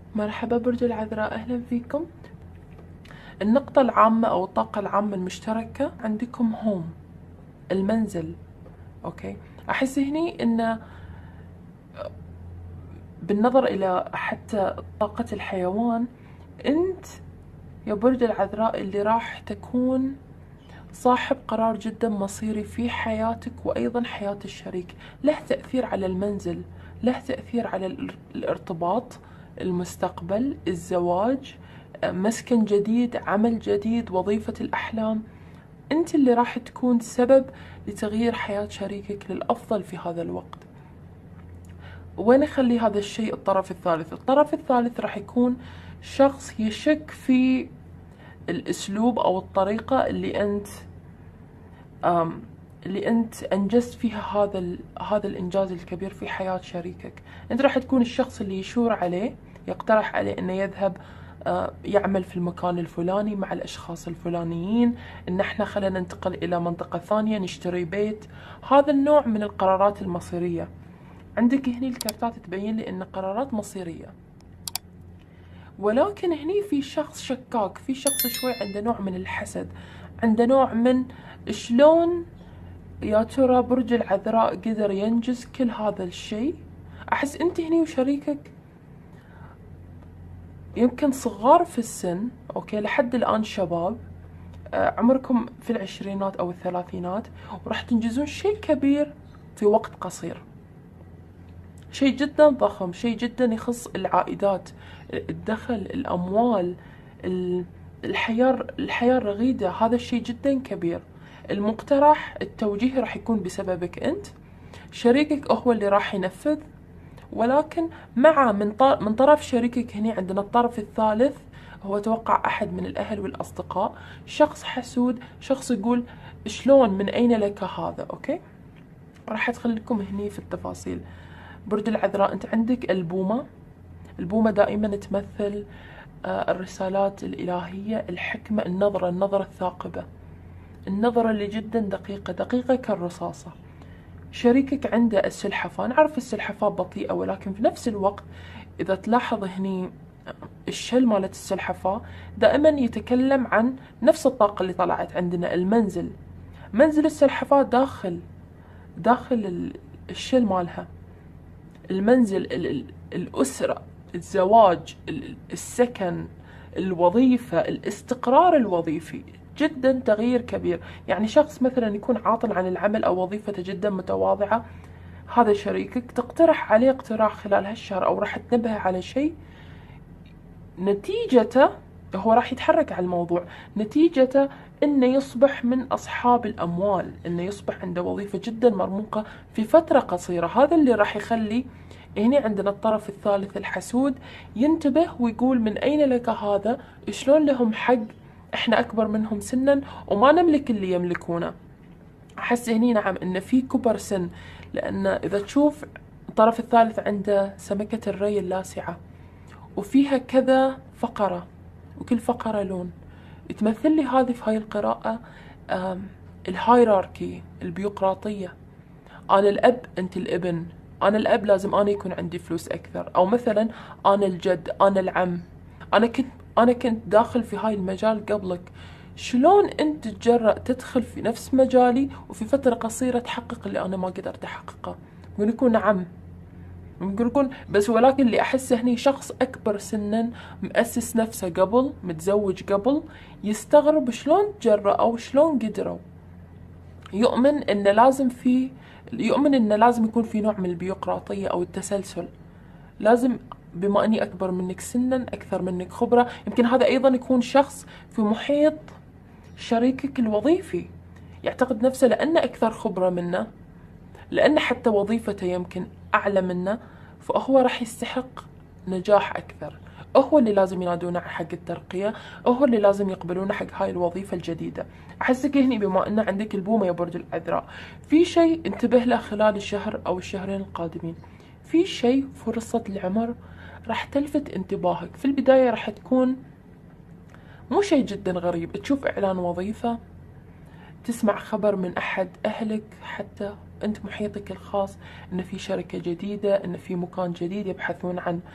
مرحبا برج العذراء، أهلا فيكم. النقطة العامة أو الطاقة العامة المشتركة عندكم هوم، المنزل. أوكي، أحس هني إن بالنظر إلى حتى طاقة الحيوان، أنت يا برج العذراء اللي راح تكون صاحب قرار جدا مصيري في حياتك وأيضا حياة الشريك. له تأثير على المنزل، له تأثير على الارتباط، المستقبل، الزواج، مسكن جديد، عمل جديد، وظيفة الأحلام. أنت اللي راح تكون سبب لتغيير حياة شريكك للأفضل في هذا الوقت. وين يخلي هذا الشيء الطرف الثالث؟ الطرف الثالث راح يكون شخص يشك في الأسلوب أو الطريقة اللي أنت أنجزت فيها هذا الإنجاز الكبير في حياة شريكك. أنت راح تكون الشخص اللي يشور عليه، يقترح عليه أنه يذهب يعمل في المكان الفلاني مع الأشخاص الفلانيين، إن احنا خلينا ننتقل إلى منطقة ثانية، نشتري بيت. هذا النوع من القرارات المصيرية. عندك هني الكارتات تبين لي إن قرارات مصيرية، ولكن هني في شخص شكاك، في شخص شوي عنده نوع من الحسد، عنده نوع من شلون يا ترى برج العذراء قدر ينجز كل هذا الشيء. أحس أنت هني وشريكك يمكن صغار في السن، أوكي، لحد الآن شباب، عمركم في العشرينات أو الثلاثينات، وراح تنجزون شيء كبير في وقت قصير. شيء جدا ضخم، شيء جدا يخص العائدات، الدخل، الأموال، الحياة الرغيدة. هذا الشيء جدا كبير. المقترح، التوجيه راح يكون بسببك أنت. شريكك هو اللي راح ينفذ، ولكن مع من طرف شريكك هنا عندنا الطرف الثالث، هو توقع أحد من الأهل والأصدقاء، شخص حسود، شخص يقول شلون، من أين لك هذا. أوكي، راح أدخل لكم هني في التفاصيل. برج العذراء، أنت عندك البومة. البومة دائما تمثل الرسالات الإلهية، الحكمة، النظرة الثاقبة، النظرة اللي جدا دقيقة كالرصاصة. شريكك عنده السلحفاة. نعرف السلحفاة بطيئة، ولكن في نفس الوقت إذا تلاحظ هني الشل مالت السلحفاة دائما يتكلم عن نفس الطاقة اللي طلعت عندنا. المنزل، منزل السلحفاة داخل الشل مالها. المنزل، الأسرة، الزواج، السكن، الوظيفة، الاستقرار الوظيفي، جدا تغيير كبير. يعني شخص مثلا يكون عاطل عن العمل أو وظيفته جدا متواضعة، هذا شريكك تقترح عليه اقتراح خلال هالشهر، أو راح تنبه على شيء، نتيجته هو راح يتحرك على الموضوع، نتيجته انه يصبح من اصحاب الاموال، انه يصبح عنده وظيفة جدا مرموقة في فترة قصيرة. هذا اللي راح يخلي هنا عندنا الطرف الثالث الحسود ينتبه ويقول من اين لك هذا، شلون لهم حق، احنا اكبر منهم سنا وما نملك اللي يملكونه. احس هني نعم ان في كبر سن، لان اذا تشوف الطرف الثالث عنده سمكة الري اللاسعة، وفيها كذا فقرة، وكل فقرة لون. تمثل لي هذه في هاي القراءة الهايراركي، البيروقراطية. أنا الأب، أنت الابن. أنا الأب لازم أنا يكون عندي فلوس أكثر، أو مثلا أنا الجد، أنا العم. أنا كنت داخل في هاي المجال قبلك. شلون أنت تتجرأ تدخل في نفس مجالي وفي فترة قصيرة تحقق اللي أنا ما قدرت أحققه؟ ممكن يكون نعم، ممكن يكون، بس ولكن اللي أحسه هني شخص أكبر سنا، مؤسس نفسه قبل، متزوج قبل، يستغرب شلون تجرأوا، شلون قدروا. يؤمن إنه لازم يكون في نوع من البيروقراطية أو التسلسل. لازم، بما أني أكبر منك سنا، أكثر منك خبرة. يمكن هذا أيضا يكون شخص في محيط شريكك الوظيفي، يعتقد نفسه لأنه أكثر خبرة منه، لأن حتى وظيفته يمكن أعلى منه، فهو راح يستحق نجاح أكثر. هو اللي لازم ينادونه حق الترقية، هو اللي لازم يقبلونه حق هاي الوظيفة الجديدة. أحسك هني بما أن عندك البومة يا برج العذراء، في شيء انتبه له خلال الشهر أو الشهرين القادمين. في شيء، فرصة العمر راح تلفت انتباهك. في البداية راح تكون مو شيء جدا غريب، تشوف إعلان وظيفة، تسمع خبر من أحد أهلك، حتى أنت محيطك الخاص، إن في شركة جديدة، إن في مكان جديد يبحثون عن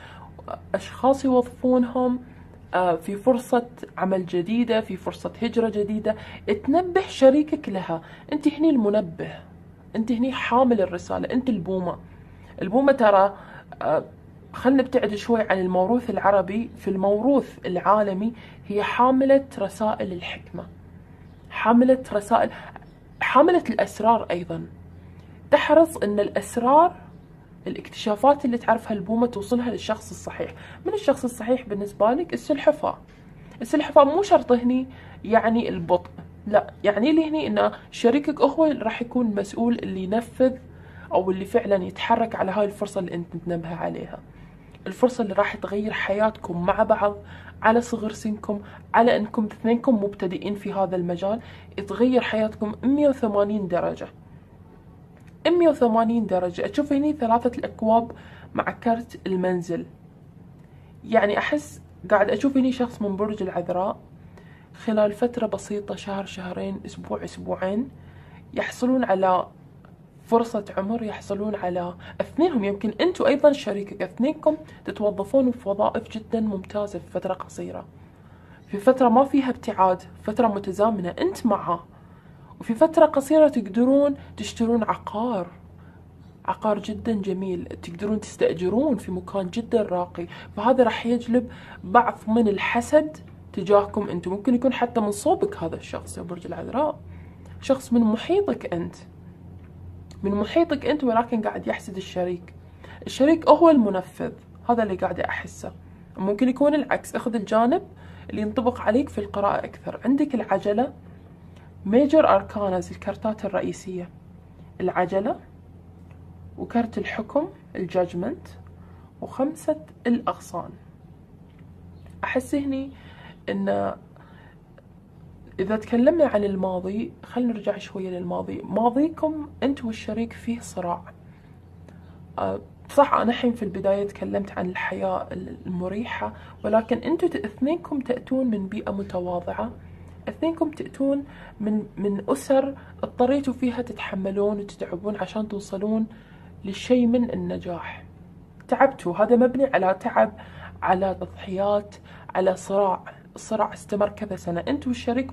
أشخاص يوظفونهم، في فرصة عمل جديدة، في فرصة هجرة جديدة، تنبه شريكك لها. انت هني المنبه، انت هني حامل الرسالة، انت البومة. البومة ترى، خلنا نبتعد شوي عن الموروث العربي، في الموروث العالمي هي حاملة رسائل الحكمة، حاملة رسائل، حاملة الأسرار أيضا. تحرص أن الأسرار، الاكتشافات اللي تعرفها البومة توصلها للشخص الصحيح. من الشخص الصحيح بالنسبة لك؟ السلحفاة. السلحفاة مو شرط هني يعني البطء، لا، يعني اللي هني ان شريكك هو راح يكون المسؤول اللي ينفذ او اللي فعلا يتحرك على هاي الفرصة اللي انت تنبه عليها، الفرصة اللي راح تغير حياتكم مع بعض، على صغر سنكم، على انكم اثنينكم مبتدئين في هذا المجال، تغير حياتكم 180 درجة. 180 درجة. أشوف هني 3 الأكواب مع كرت المنزل. يعني أحس قاعد أشوف هني شخص من برج العذراء خلال فترة بسيطة، شهر، شهرين، أسبوع، أسبوعين، يحصلون على فرصة عمر، يحصلون على اثنينهم، يمكن أنتوا أيضا شريكك، اثنينكم تتوظفون في وظائف جدا ممتازة في فترة قصيرة، في فترة ما فيها ابتعاد، فترة متزامنة أنت معه، وفي فترة قصيرة تقدرون تشترون عقار، عقار جدا جميل، تقدرون تستأجرون في مكان جدا راقي. فهذا راح يجلب بعض من الحسد تجاهكم انتم، ممكن يكون حتى من صوبك هذا الشخص يا برج العذراء، شخص من محيطك انت، من محيطك انت، ولكن قاعد يحسد الشريك. الشريك هو المنفذ، هذا اللي قاعد احسه. ممكن يكون العكس، اخذ الجانب اللي ينطبق عليك في القراءة اكثر. عندك العجلة، ميجر اركانز، الكارتات الرئيسية، العجلة، وكرت الحكم الجاجمنت، و5 الأغصان. أحس هني إن إذا تكلمنا عن الماضي، خلينا نرجع شوية للماضي. ماضيكم أنت والشريك فيه صراع. صح أنا الحين في البداية تكلمت عن الحياة المريحة، ولكن أنتوا اثنينكم تأتون من بيئة متواضعة، اثنينكم تأتون من أسر اضطريتوا فيها تتحملون وتتعبون عشان توصلون لشيء من النجاح. تعبتوا، هذا مبني على تعب، على تضحيات، على صراع. الصراع استمر كذا سنة، أنت والشريك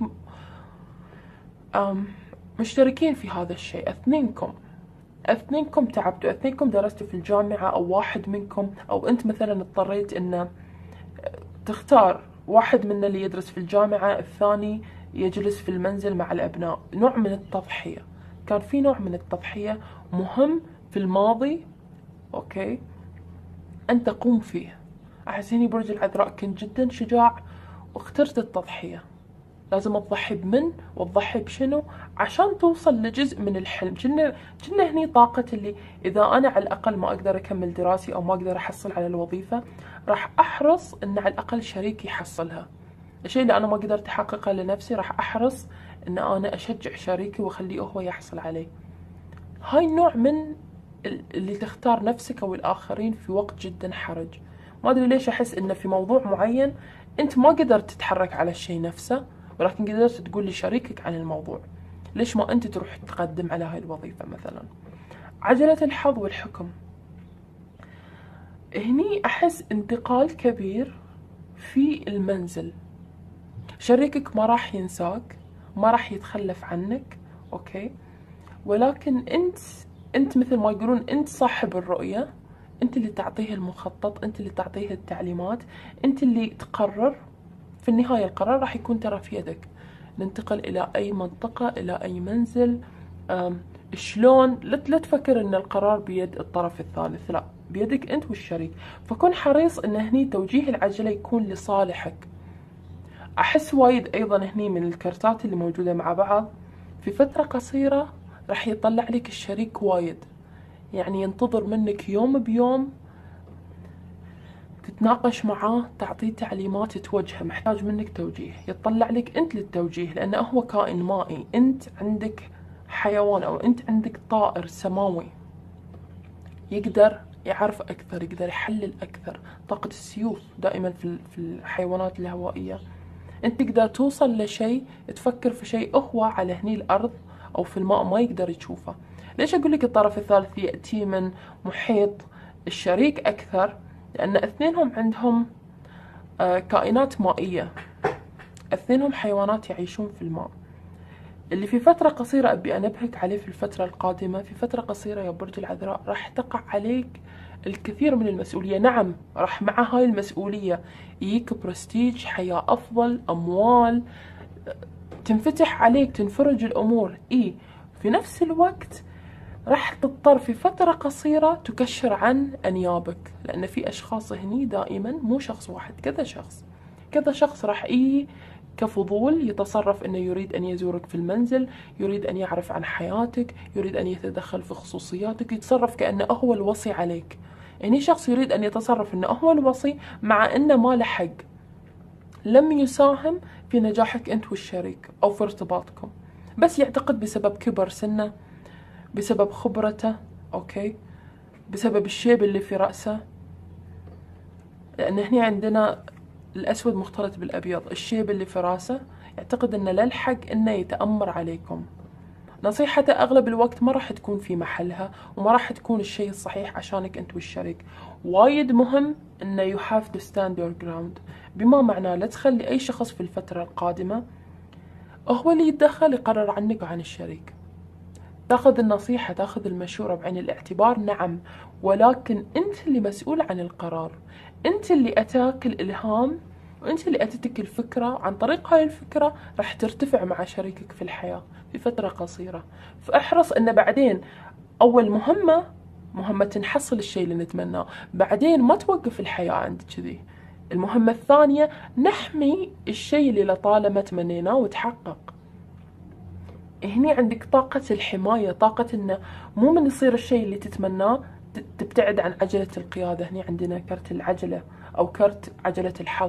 مشتركين في هذا الشيء. اثنينكم تعبتوا، اثنينكم درستوا في الجامعة، أو واحد منكم، أو أنت مثلا اضطريت أن تختار واحد منا اللي يدرس في الجامعة، الثاني يجلس في المنزل مع الأبناء. نوع من التضحية، كان في نوع من التضحية مهم في الماضي، أوكي، أن تقوم فيه. أحس هني برج العذراء كنت جدا شجاع واخترت التضحية. لازم تضحي بمن وتضحي بشنو عشان توصل لجزء من الحلم. كنا هني طاقة اللي إذا أنا على الأقل ما أقدر أكمل دراسي أو ما أقدر أحصل على الوظيفة، راح أحرص أن على الأقل شريكي يحصلها. الشيء اللي أنا ما قدرت أحققه لنفسي راح أحرص أن أنا أشجع شريكي وأخليه هو يحصل عليه. هاي النوع من اللي تختار نفسك أو الآخرين في وقت جدا حرج. ما أدري ليش أحس إن في موضوع معين أنت ما قدرت تتحرك على الشيء نفسه، ولكن قدرت تقول لشريكك عن الموضوع. ليش ما أنت تروح تقدم على هاي الوظيفة مثلا؟ عجلة الحظ والحكم، هني أحس انتقال كبير في المنزل. شريكك ما راح ينساك، ما راح يتخلف عنك، أوكي، ولكن أنت مثل ما يقولون أنت صاحب الرؤية، أنت اللي تعطيه المخطط، أنت اللي تعطيه التعليمات، أنت اللي تقرر. في النهاية القرار راح يكون ترى في يدك، ننتقل إلى أي منطقة، إلى أي منزل، شلون. لا تفكر أن القرار بيد الطرف الثالث، لا، بيدك أنت والشريك. فكن حريص أن هني توجيه العجلة يكون لصالحك. أحس وايد أيضا هني من الكرتات اللي موجودة مع بعض، في فترة قصيرة راح يطلع لك الشريك وايد، يعني ينتظر منك يوم بيوم تتناقش معاه، تعطيه تعليمات، توجهه، محتاج منك توجيه، يطلع لك انت للتوجيه، لانه هو كائن مائي، انت عندك حيوان او انت عندك طائر سماوي، يقدر يعرف اكثر، يقدر يحلل اكثر. طاقة السيوف دائما في الحيوانات الهوائية، انت تقدر توصل لشيء، تفكر في شيء هو على هني الارض او في الماء ما يقدر يشوفه. ليش اقول لك الطرف الثالث يأتي من محيط الشريك اكثر؟ لأن اثنينهم عندهم كائنات مائية، اثنينهم حيوانات يعيشون في الماء. اللي في فترة قصيرة أبي أنبهك عليه في الفترة القادمة، في فترة قصيرة يا برج العذراء راح تقع عليك الكثير من المسؤولية. نعم، راح مع هاي المسؤولية يجيك برستيج، حياة أفضل، أموال، تنفتح عليك، تنفرج الأمور. في نفس الوقت راح تضطر في فترة قصيرة تكشر عن أنيابك، لأن في أشخاص هني دائما، مو شخص واحد، كذا شخص راح كفضول يتصرف أنه يريد أن يزورك في المنزل، يريد أن يعرف عن حياتك، يريد أن يتدخل في خصوصياتك، يتصرف كأنه هو الوصي عليك. يعني شخص يريد أن يتصرف أنه هو الوصي، مع أنه ما له حق، لم يساهم في نجاحك أنت والشريك أو في ارتباطكم، بس يعتقد بسبب كبر سنه، بسبب خبرته، أوكي، بسبب الشيب اللي في رأسه. لأن هنا عندنا الأسود مختلط بالأبيض، الشيب اللي في رأسه يعتقد أنه لا الحق أنه يتأمر عليكم. نصيحته أغلب الوقت ما راح تكون في محلها، وما راح تكون الشيء الصحيح عشانك أنت والشريك. وايد مهم أنه you have to stand your ground، بما معناه لا تخلي أي شخص في الفترة القادمة هو اللي يتدخل يقرر عنك وعن الشريك. تاخذ النصيحة، تاخذ المشورة بعين الاعتبار، نعم، ولكن أنت اللي مسؤول عن القرار، أنت اللي أتاك الإلهام، وأنت اللي أتتك الفكرة. عن طريق هاي الفكرة راح ترتفع مع شريكك في الحياة في فترة قصيرة. فاحرص أن بعدين أول مهمة نحصل الشيء اللي نتمناه، بعدين ما توقف الحياة عند كذي. المهمة الثانية نحمي الشيء اللي لطالما تمنيناه وتحقق. هني عندك طاقة الحماية، طاقة إنه مو من يصير الشيء اللي تتمناه تبتعد عن عجلة القيادة. هني عندنا كرت العجلة أو كرت عجلة الحظ،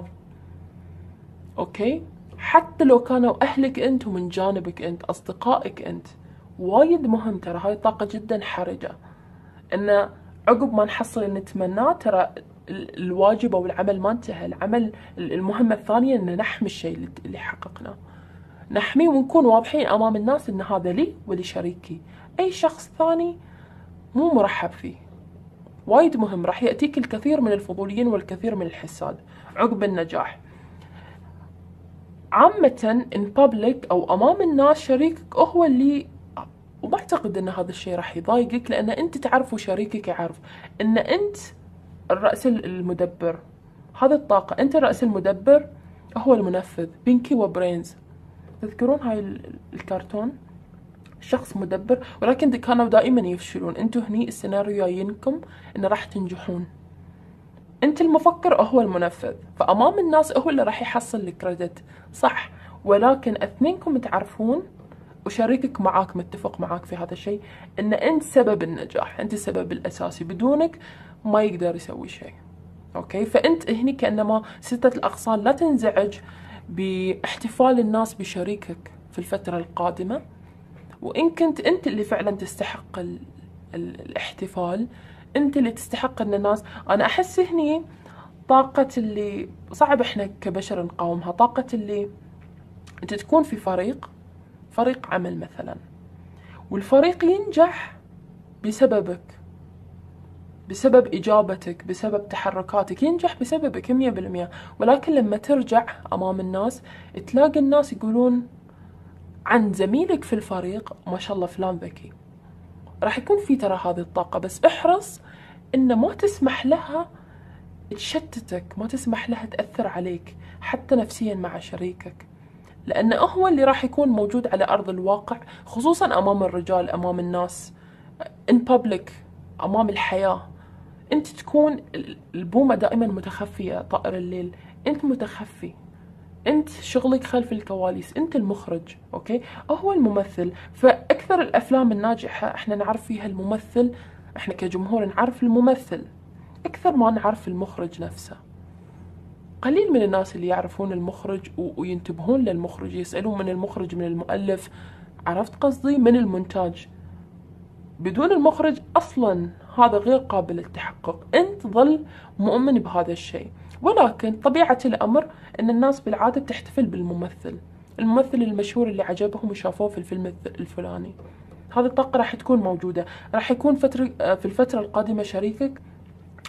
أوكي؟ حتى لو كانوا أهلك أنت ومن جانبك أنت، أصدقائك أنت، وايد مهم. ترى هاي طاقة جدا حرجة، إنه عقب ما نحصل اللي نتمناه ترى الواجب أو العمل ما انتهى. العمل، المهمة الثانية إن نحمي الشيء اللي حققناه، نحميه ونكون واضحين أمام الناس إن هذا لي ولشريكي، أي شخص ثاني مو مرحب فيه. وايد مهم، راح يأتيك الكثير من الفضوليين والكثير من الحساد عقب النجاح. عامة in public أو أمام الناس شريكك هو اللي، وما أعتقد أن هذا الشيء راح يضايقك، لأن أنت تعرف وشريكك يعرف أن أنت الرأس المدبر. هذه الطاقة، أنت الرأس المدبر، هو المنفذ. بينكي وبرينز، تذكرون هاي الكرتون؟ شخص مدبر، ولكن كانوا دائما يفشلون. انتو هني السيناريو جايينكم ان راح تنجحون. انت المفكر، هو المنفذ، فامام الناس هو اللي راح يحصل الكريدت، صح، ولكن اثنينكم تعرفون وشريكك معاك متفق معاك في هذا الشيء ان انت سبب النجاح، انت السبب الاساسي، بدونك ما يقدر يسوي شيء. اوكي، فانت هني كانما ستة الاغصان لا تنزعج باحتفال الناس بشريكك في الفترة القادمة، وإن كنت أنت اللي فعلا تستحق الاحتفال، أنت اللي تستحق أن الناس. أنا أحس هني طاقة اللي صعب إحنا كبشر نقاومها، طاقة اللي أنت تكون في فريق عمل مثلا، والفريق ينجح بسببك، بسبب إجابتك، بسبب تحركاتك، ينجح بسببك 100%. ولكن لما ترجع أمام الناس تلاقي الناس يقولون عن زميلك في الفريق ما شاء الله فلان ذكي. راح يكون في ترى هذه الطاقة، بس احرص إن ما تسمح لها تشتتك، ما تسمح لها تأثر عليك حتى نفسيا مع شريكك، لأنه هو اللي راح يكون موجود على أرض الواقع، خصوصا أمام الرجال، أمام الناس، in public، أمام الحياة. أنت تكون البومة دائما متخفية، طائر الليل، أنت متخفي، انت شغلك خلف الكواليس، انت المخرج، اوكي، هو الممثل. فاكثر الافلام الناجحة احنا نعرف فيها الممثل، احنا كجمهور نعرف الممثل اكثر ما نعرف المخرج نفسه. قليل من الناس اللي يعرفون المخرج وينتبهون للمخرج، يسألون من المخرج، من المؤلف، عرفت قصدي، من المونتاج. بدون المخرج اصلا هذا غير قابل للتحقق، انت ظل مؤمن بهذا الشيء. ولكن طبيعة الامر ان الناس بالعادة بتحتفل بالممثل، الممثل المشهور اللي عجبهم وشافوه في الفيلم الفلاني. هذه الطاقة راح تكون موجودة، راح يكون في الفترة القادمة شريكك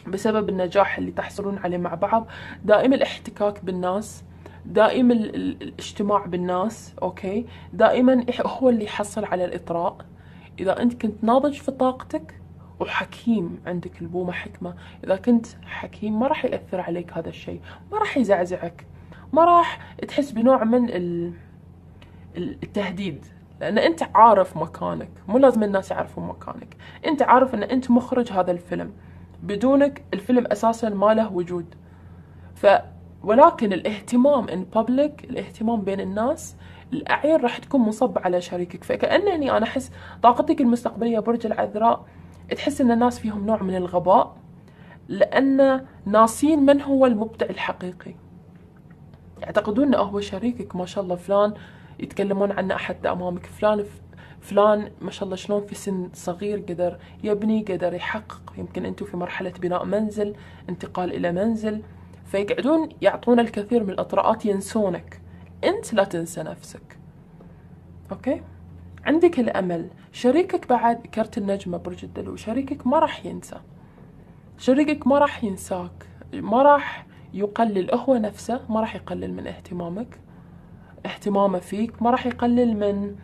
بسبب النجاح اللي تحصلون عليه مع بعض، دائم الاحتكاك بالناس، دائما الاجتماع بالناس، اوكي، دائما هو اللي يحصل على الإطراء. إذا أنت كنت ناضج في طاقتك وحكيم، عندك البومة حكمة، إذا كنت حكيم ما راح يأثر عليك هذا الشيء، ما راح يزعزعك، ما راح تحس بنوع من التهديد، لأن أنت عارف مكانك. مو لازم الناس يعرفون مكانك، أنت عارف أن أنت مخرج هذا الفيلم، بدونك الفيلم أساسا ما له وجود. ولكن الاهتمام in public، الاهتمام بين الناس، الأعين راح تكون منصبة على شريكك. فكأنني أنا أحس طاقتك المستقبلية برج العذراء، تحس أن الناس فيهم نوع من الغباء، لأن ناسين من هو المبدع الحقيقي. يعتقدون أنه هو شريكك، ما شاء الله فلان، يتكلمون عنه حتى أمامك، فلان ما شاء الله شلون في سن صغير قدر يبني، قدر يحقق. يمكن أنتم في مرحلة بناء منزل، انتقال إلى منزل، فيقعدون يعطون الكثير من الإطراءات، ينسونك. أنت لا تنسى نفسك، أوكي؟ عندك الأمل. شريكك بعد كرت النجمة برج الدلو، شريكك ما راح ينسى، شريكك ما راح ينساك، ما راح يقلل هو نفسه، ما راح يقلل من اهتمامك، اهتمامه فيك ما راح يقلل من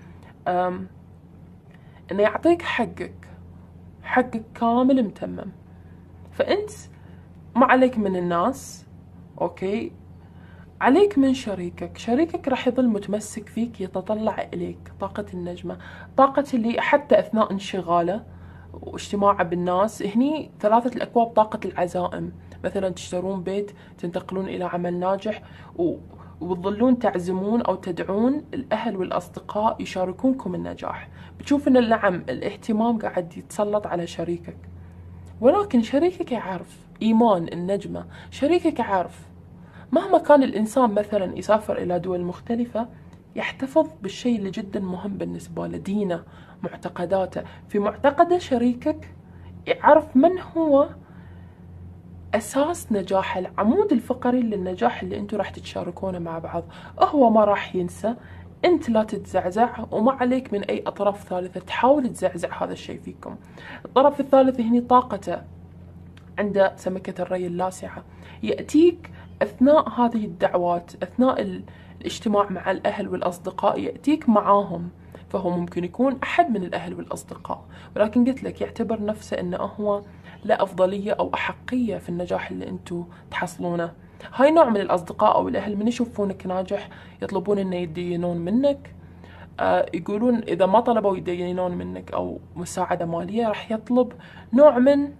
انه يعطيك حقك كامل متمم. فانت ما عليك من الناس، اوكي، عليك من شريكك. شريكك راح يظل متمسك فيك، يتطلع اليك. طاقة النجمة، طاقة اللي حتى اثناء انشغاله واجتماعه بالناس، هني ثلاثة الأكواب طاقة العزائم. مثلا تشترون بيت، تنتقلون إلى عمل ناجح، وتظلون تعزمون أو تدعون الأهل والأصدقاء يشاركونكم النجاح. بتشوف أن نعم الاهتمام قاعد يتسلط على شريكك، ولكن شريكك يعرف. إيمان النجمة، شريكك يعرف مهما كان الإنسان مثلا يسافر إلى دول مختلفة، يحتفظ بالشيء اللي جدا مهم بالنسبة له، دينه، معتقداته. في معتقده شريكك يعرف من هو أساس نجاح، العمود الفقري للنجاح اللي أنتوا راح تتشاركونه مع بعض. هو ما راح ينسى، أنت لا تتزعزع، وما عليك من أي أطراف ثالثة تحاول تزعزع هذا الشيء فيكم. الطرف الثالث هني طاقته عند سمكة الري اللاسعة، يأتيك أثناء هذه الدعوات، أثناء الاجتماع مع الأهل والأصدقاء، يأتيك معاهم. فهو ممكن يكون أحد من الأهل والأصدقاء، ولكن قلت لك يعتبر نفسه أنه هو لا أفضلية أو أحقية في النجاح اللي أنتوا تحصلونه. هاي نوع من الأصدقاء أو الأهل من يشوفونك ناجح يطلبون أنه يدينون منك. يقولون إذا ما طلبوا يدينون منك أو مساعدة مالية، راح يطلب نوع من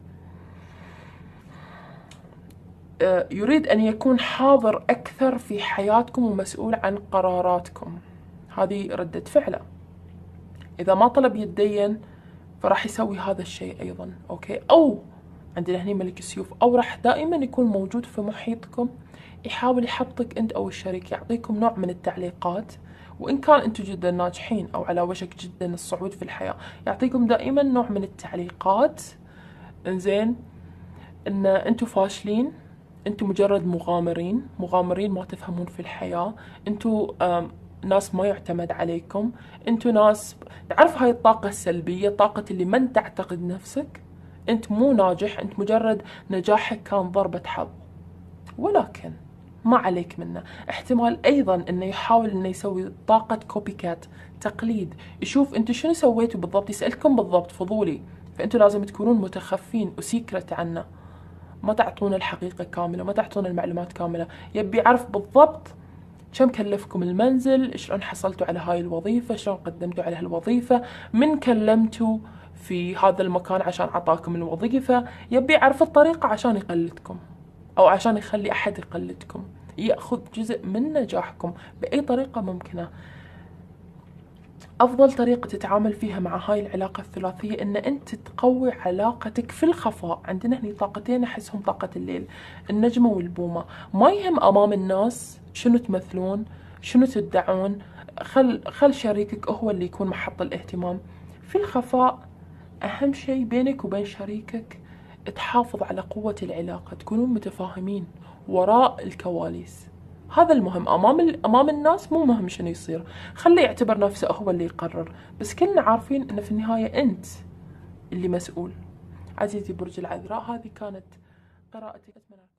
يريد أن يكون حاضر أكثر في حياتكم ومسؤول عن قراراتكم. هذه ردة فعله. إذا ما طلب يتدين فراح يسوي هذا الشيء أيضا، أوكي. أو عندنا هنا ملك السيوف، أو راح دائما يكون موجود في محيطكم، يحاول يحبطك أنت أو الشريك، يعطيكم نوع من التعليقات. وإن كان أنتم جدا ناجحين أو على وشك جدا الصعود في الحياة، يعطيكم دائما نوع من التعليقات، إنزين، إن أنتم فاشلين، أنتم مجرد مغامرين ما تفهمون في الحياة، أنتم ناس ما يعتمد عليكم، أنتم ناس، تعرف هاي الطاقة السلبية، طاقة اللي من تعتقد نفسك، أنت مو ناجح، أنت مجرد نجاحك كان ضربة حظ. ولكن ما عليك منه. احتمال أيضا أنه يحاول أنه يسوي طاقة كوبي كات، تقليد، يشوف أنتم شنو سويتوا بالضبط، يسألكم بالضبط، فضولي. فأنتم لازم تكونون متخفين وسيكرت عنه، ما تعطون الحقيقة كاملة، ما تعطون المعلومات كاملة. يبي يعرف بالضبط كم كلفكم المنزل، شلون حصلتوا على هاي الوظيفة، شلون قدمتوا على هالوظيفة، من كلمتوا في هذا المكان عشان عطاكم الوظيفة. يبي يعرف الطريقة عشان يقلدكم، أو عشان يخلي أحد يقلدكم، يأخذ جزء من نجاحكم بأي طريقة ممكنة. أفضل طريقة تتعامل فيها مع هاي العلاقة الثلاثية إن أنت تقوي علاقتك في الخفاء. عندنا هني طاقتين أحسهم طاقة الليل، النجمة والبومة. ما يهم أمام الناس شنو تمثلون، شنو تدعون، خل شريكك هو اللي يكون محط الاهتمام. في الخفاء أهم شيء بينك وبين شريكك تحافظ على قوة العلاقة، تكونون متفاهمين وراء الكواليس. هذا المهم. امام الناس مو مهم شنو يصير، خليه يعتبر نفسه هو اللي يقرر، بس كلنا عارفين ان في النهاية انت اللي مسؤول. عزيزي برج العذراء، هذه كانت قراءتك. أتمنى